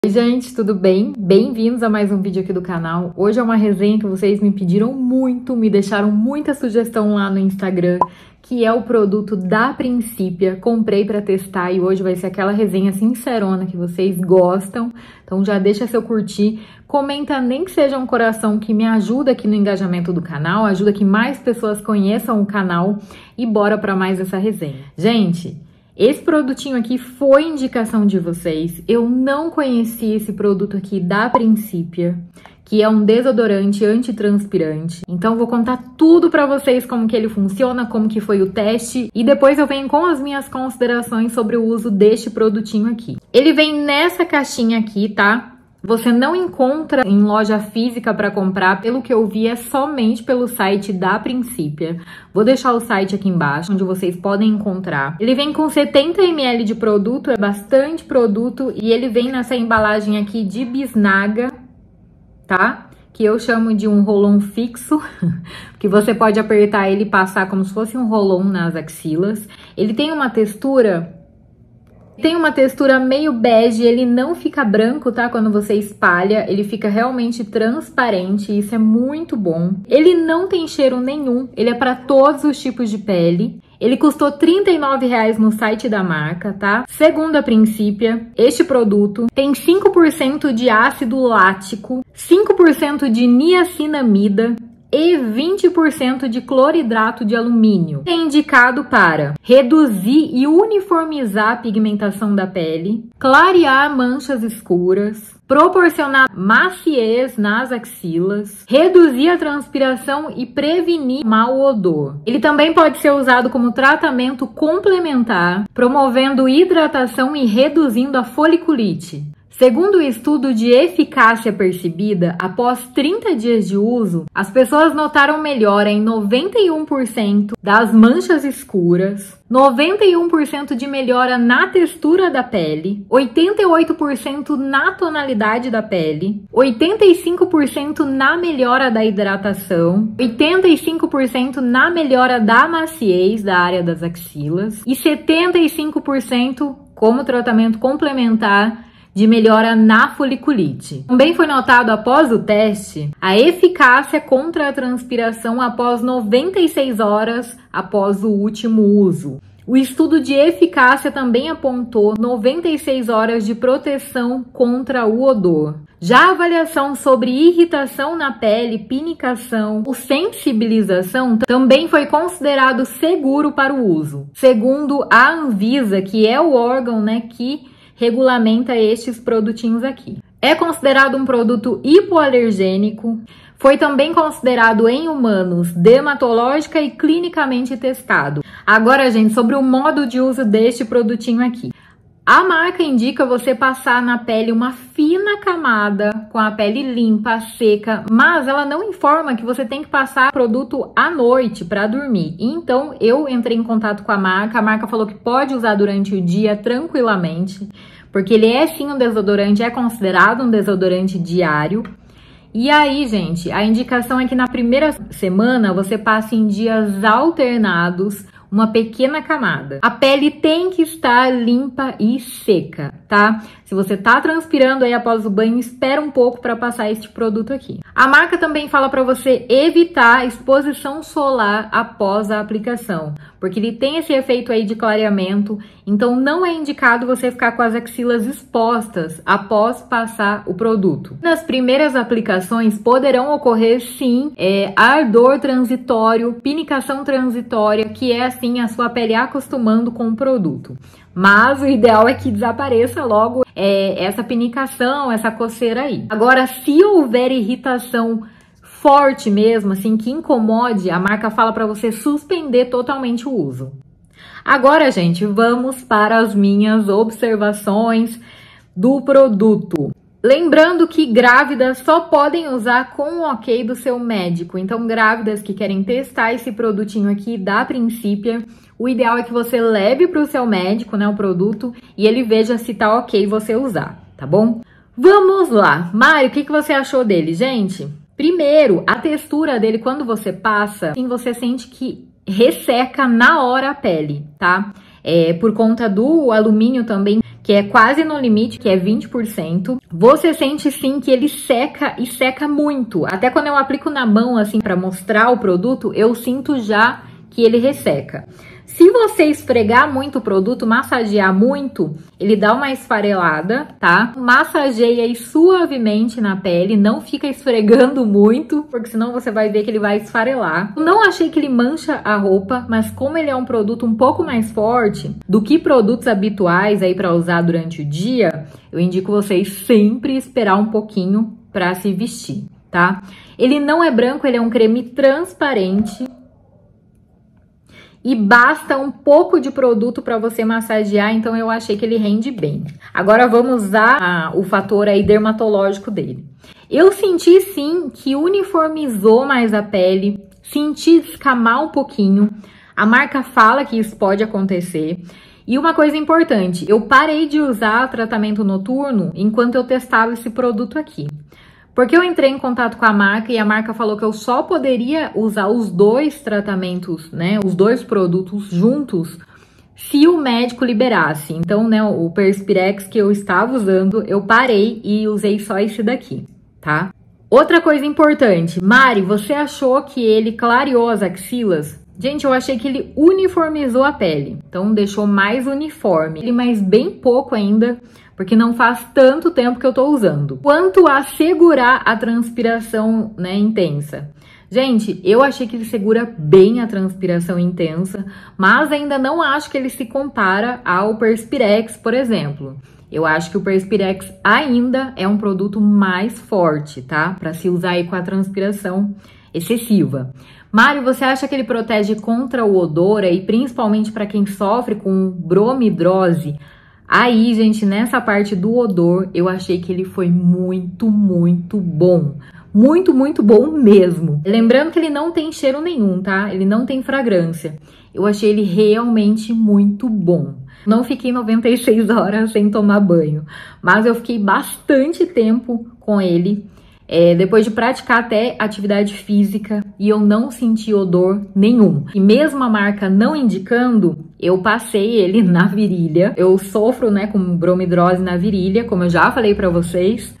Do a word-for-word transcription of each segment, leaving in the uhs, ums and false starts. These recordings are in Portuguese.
Oi gente, tudo bem? Bem-vindos a mais um vídeo aqui do canal. Hoje é uma resenha que vocês me pediram muito, me deixaram muita sugestão lá no Instagram, que é o produto da Principia. Comprei pra testar e hoje vai ser aquela resenha sincerona que vocês gostam. Então já deixa seu curtir, comenta nem que seja um coração, que me ajuda aqui no engajamento do canal, ajuda que mais pessoas conheçam o canal e bora pra mais essa resenha. Gente, esse produtinho aqui foi indicação de vocês. Eu não conheci esse produto aqui da Principia, que é um desodorante antitranspirante. Então vou contar tudo pra vocês como que ele funciona, como que foi o teste e depois eu venho com as minhas considerações sobre o uso deste produtinho aqui. Ele vem nessa caixinha aqui, tá? Você não encontra em loja física para comprar, pelo que eu vi é somente pelo site da Principia. Vou deixar o site aqui embaixo, onde vocês podem encontrar. Ele vem com setenta mililitros de produto, é bastante produto, e ele vem nessa embalagem aqui de bisnaga, tá? Que eu chamo de um roll-on fixo, que você pode apertar ele e passar como se fosse um roll-on nas axilas. Ele tem uma textura... Tem uma textura meio bege, ele não fica branco, tá? Quando você espalha, ele fica realmente transparente, isso é muito bom. Ele não tem cheiro nenhum, ele é para todos os tipos de pele. Ele custou trinta e nove reais no site da marca, tá? Segundo a Principia, este produto tem cinco por cento de ácido lático, cinco por cento de niacinamida, e vinte por cento de cloridrato de alumínio. É indicado para reduzir e uniformizar a pigmentação da pele, clarear manchas escuras, proporcionar maciez nas axilas, reduzir a transpiração e prevenir mau odor. Ele também pode ser usado como tratamento complementar, promovendo hidratação e reduzindo a foliculite. Segundo o estudo de eficácia percebida, após trinta dias de uso, as pessoas notaram melhora em noventa e um por cento das manchas escuras, noventa e um por cento de melhora na textura da pele, oitenta e oito por cento na tonalidade da pele, oitenta e cinco por cento na melhora da hidratação, oitenta e cinco por cento na melhora da maciez da área das axilas e setenta e cinco por cento como tratamento complementar de melhora na foliculite. Também foi notado após o teste a eficácia contra a transpiração após noventa e seis horas após o último uso. O estudo de eficácia também apontou noventa e seis horas de proteção contra o odor. Já a avaliação sobre irritação na pele, pinicação ou sensibilização também foi considerado seguro para o uso. Segundo a Anvisa, que é o órgão, né, que regulamenta estes produtinhos aqui. É considerado um produto hipoalergênico, foi também considerado em humanos dermatológica e clinicamente testado. Agora, gente, sobre o modo de uso deste produtinho aqui. A marca indica você passar na pele uma fina camada, com a pele limpa, seca, mas ela não informa que você tem que passar o produto à noite para dormir. Então, eu entrei em contato com a marca, a marca falou que pode usar durante o dia tranquilamente, porque ele é sim um desodorante, é considerado um desodorante diário. E aí, gente, a indicação é que na primeira semana você passe em dias alternados uma pequena camada. A pele tem que estar limpa e seca, tá? Se você tá transpirando aí após o banho, espera um pouco para passar este produto aqui. A marca também fala para você evitar a exposição solar após a aplicação, porque ele tem esse efeito aí de clareamento, então não é indicado você ficar com as axilas expostas após passar o produto. Nas primeiras aplicações poderão ocorrer sim é, ardor transitório, pinicação transitória, que é assim a sua pele acostumando com o produto. Mas o ideal é que desapareça logo é, essa pinicação, essa coceira aí. Agora, se houver irritação forte mesmo, assim, que incomode, a marca fala para você suspender totalmente o uso. Agora, gente, vamos para as minhas observações do produto. Lembrando que grávidas só podem usar com o ok do seu médico. Então, grávidas que querem testar esse produtinho aqui da Principia, o ideal é que você leve para o seu médico, né, o produto, e ele veja se tá ok você usar, tá bom? Vamos lá. Mário, o que, que você achou dele, gente? Primeiro, a textura dele, quando você passa, assim, você sente que resseca na hora a pele, tá? É, por conta do alumínio também, que é quase no limite, que é vinte por cento. Você sente sim que ele seca e seca muito. Até quando eu aplico na mão, assim, pra mostrar o produto, eu sinto já que ele resseca. Se você esfregar muito o produto, massagear muito, ele dá uma esfarelada, tá? Massageia aí suavemente na pele, não fica esfregando muito, porque senão você vai ver que ele vai esfarelar. Eu não achei que ele mancha a roupa, mas como ele é um produto um pouco mais forte do que produtos habituais aí para usar durante o dia, eu indico vocês sempre esperar um pouquinho para se vestir, tá? Ele não é branco, ele é um creme transparente. E basta um pouco de produto para você massagear, então eu achei que ele rende bem. Agora vamos usar a, o fator aí dermatológico dele. Eu senti sim que uniformizou mais a pele, senti descamar um pouquinho. A marca fala que isso pode acontecer. E uma coisa importante, eu parei de usar tratamento noturno enquanto eu testava esse produto aqui. Porque eu entrei em contato com a marca e a marca falou que eu só poderia usar os dois tratamentos, né, os dois produtos juntos, se o médico liberasse. Então, né, o Perspirex que eu estava usando, eu parei e usei só esse daqui, tá? Outra coisa importante, Mari, você achou que ele clareou as axilas? Gente, eu achei que ele uniformizou a pele, então deixou mais uniforme, mas bem pouco ainda, porque não faz tanto tempo que eu tô usando. Quanto a segurar a transpiração, né, intensa. Gente, eu achei que ele segura bem a transpiração intensa, mas ainda não acho que ele se compara ao Perspirex, por exemplo. Eu acho que o Perspirex ainda é um produto mais forte, tá? Para se usar aí com a transpiração excessiva. Mário, você acha que ele protege contra o odor e principalmente para quem sofre com bromidrose? Aí, gente, nessa parte do odor, eu achei que ele foi muito, muito bom. Muito, muito bom mesmo. Lembrando que ele não tem cheiro nenhum, tá? Ele não tem fragrância. Eu achei ele realmente muito bom. Não fiquei noventa e seis horas sem tomar banho, mas eu fiquei bastante tempo com ele. É, depois de praticar até atividade física e eu não senti odor nenhum. E mesmo a marca não indicando, eu passei ele na virilha. Eu sofro, né, com bromidrose na virilha, como eu já falei pra vocês.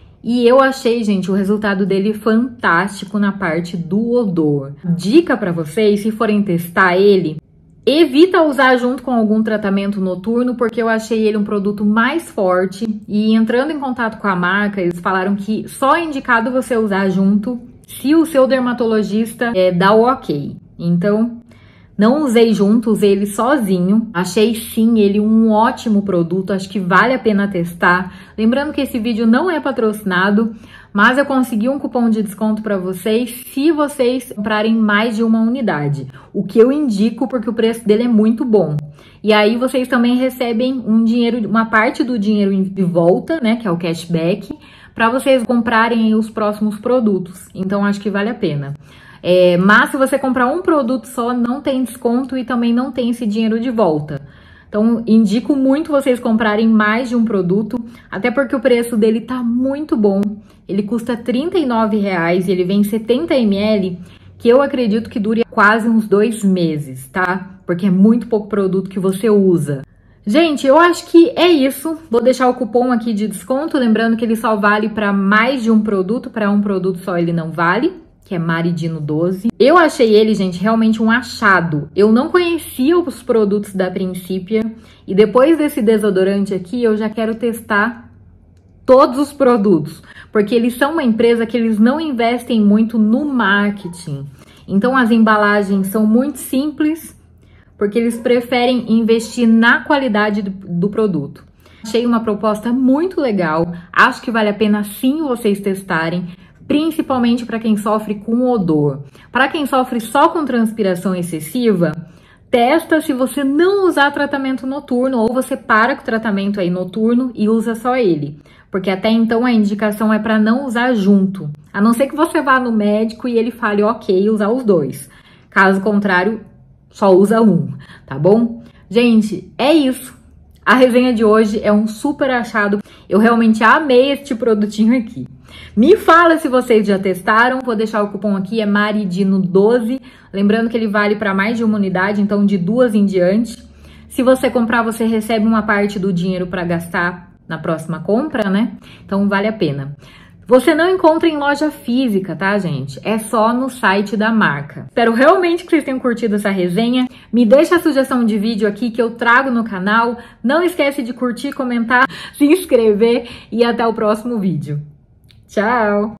E eu achei, gente, o resultado dele fantástico na parte do odor. Dica pra vocês, se forem testar ele, evita usar junto com algum tratamento noturno, porque eu achei ele um produto mais forte. E entrando em contato com a marca, eles falaram que só é indicado você usar junto se o seu dermatologista é, dá o ok. Então, não usei junto, usei ele sozinho. Achei sim ele um ótimo produto, acho que vale a pena testar. Lembrando que esse vídeo não é patrocinado, mas eu consegui um cupom de desconto para vocês se vocês comprarem mais de uma unidade. O que eu indico porque o preço dele é muito bom. E aí vocês também recebem um dinheiro, uma parte do dinheiro de volta, né, que é o cashback, para vocês comprarem os próximos produtos. Então acho que vale a pena. É, mas se você comprar um produto só, não tem desconto e também não tem esse dinheiro de volta. Então, indico muito vocês comprarem mais de um produto, até porque o preço dele tá muito bom. Ele custa trinta e nove reais e ele vem setenta mililitros, que eu acredito que dure quase uns dois meses, tá? Porque é muito pouco produto que você usa. Gente, eu acho que é isso. Vou deixar o cupom aqui de desconto, lembrando que ele só vale para mais de um produto, para um produto só ele não vale, que é Maridino doze. Eu achei ele, gente, realmente um achado. Eu não conhecia os produtos da Principia e depois desse desodorante aqui, eu já quero testar todos os produtos, porque eles são uma empresa que eles não investem muito no marketing. Então, as embalagens são muito simples, porque eles preferem investir na qualidade do, do produto. Achei uma proposta muito legal, acho que vale a pena sim vocês testarem, principalmente para quem sofre com odor. Para quem sofre só com transpiração excessiva, testa se você não usar tratamento noturno ou você para com o tratamento aí noturno e usa só ele. Porque até então a indicação é para não usar junto. A não ser que você vá no médico e ele fale ok usar os dois. Caso contrário, só usa um, tá bom? Gente, é isso. A resenha de hoje é um super achado. Eu realmente amei este produtinho aqui. Me fala se vocês já testaram. Vou deixar o cupom aqui, é Maridino doze. Lembrando que ele vale para mais de uma unidade, então de duas em diante. Se você comprar, você recebe uma parte do dinheiro para gastar na próxima compra, né? Então vale a pena. Você não encontra em loja física, tá, gente? É só no site da marca. Espero realmente que vocês tenham curtido essa resenha. Me deixa a sugestão de vídeo aqui que eu trago no canal. Não esquece de curtir, comentar, se inscrever e até o próximo vídeo. Tchau!